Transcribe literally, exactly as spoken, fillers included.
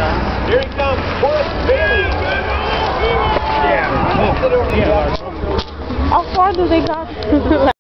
Here he comes, Horace Bailey. Yeah. How far do they got?